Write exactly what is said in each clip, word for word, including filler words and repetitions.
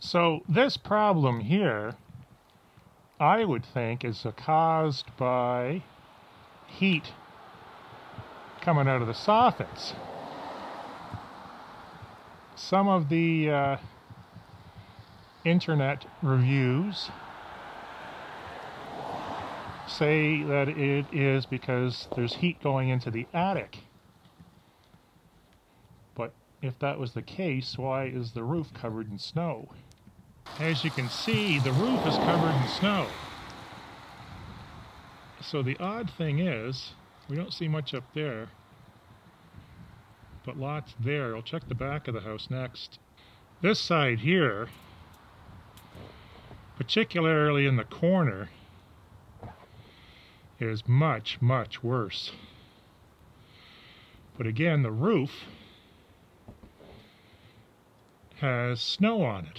So this problem here, I would think, is caused by heat coming out of the soffits. Some of the uh, internet reviews say that it is because there's heat going into the attic. But if that was the case, why is the roof covered in snow? As you can see, the roof is covered in snow. So the odd thing is, we don't see much up there, but lots there. I'll check the back of the house next. This side here, particularly in the corner, is much, much worse. But again, the roof has snow on it.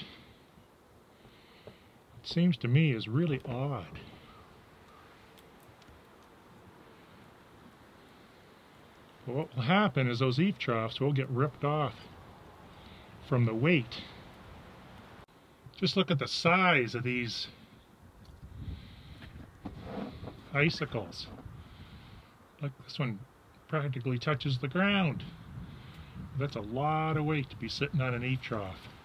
It seems to me is really odd. But what will happen is those eave troughs will get ripped off from the weight. Just look at the size of these icicles. Like this one practically touches the ground. That's a lot of weight to be sitting on an eave trough.